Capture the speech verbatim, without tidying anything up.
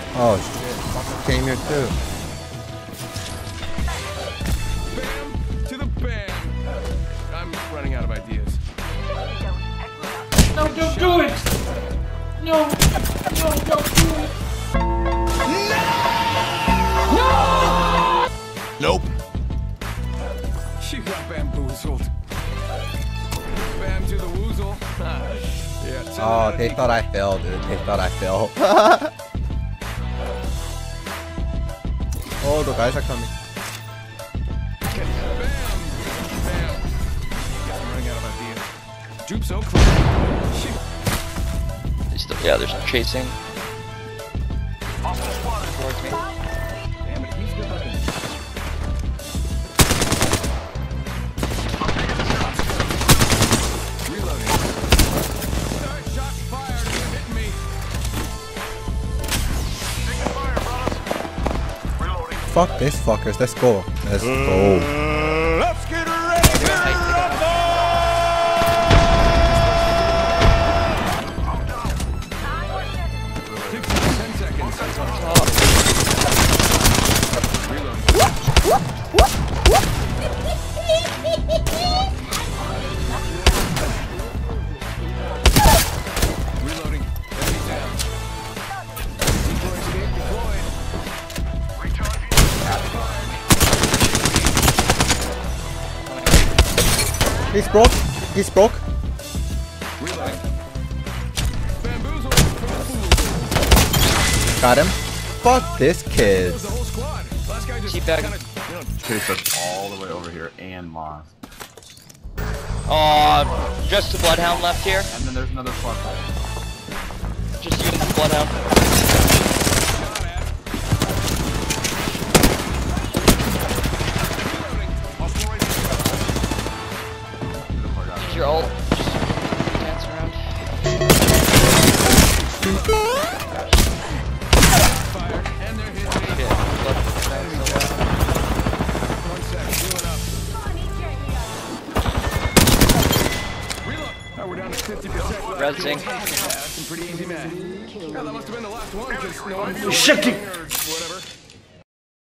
Oh shit, fucker came here too. Bam to the bam. I'm running out of ideas. No, don't do it! No! No, don't do it! No! Nope. You got bamboozled. Bam to the woozle. Yeah, Oh, they thought I fell, dude. They thought I fell. Oh, the guys are coming. Bam! Bam! I'm running out of ideas. Jupe so close. Shoot. They still, yeah, there's chasing. Towards me. Damn it, he's good looking. Reloading. Sorry, shots fired. You're hitting me. Taking fire, brothers. Reloading. Fuck this fuckers. Let's go. Let's go. Let's get ready to rumble! Ten seconds. Reloading. Reloading. Enemy down. Decoy escape deployed. Recharging. He's broke. He's broke. Reloading. Bamboozle. Got him. Fuck this kid. The whole squad. Last guy just Keep back. kinda, you know, Chase us all the way over here and Moss. Oh, just the Bloodhound left here. And then there's another plus. Just you and the Bloodhound. shot at. Reloading. Hostile right Use your ult. Just dance around. fired. And they're hitting me. Shit. Bloodhound. One sec. Healing up. Reload. Oh, we're down to fifty percent left. Resing. Yeah, that's some pretty easy math. Yeah, that must have been the last one, because no one... Shit! Whatever.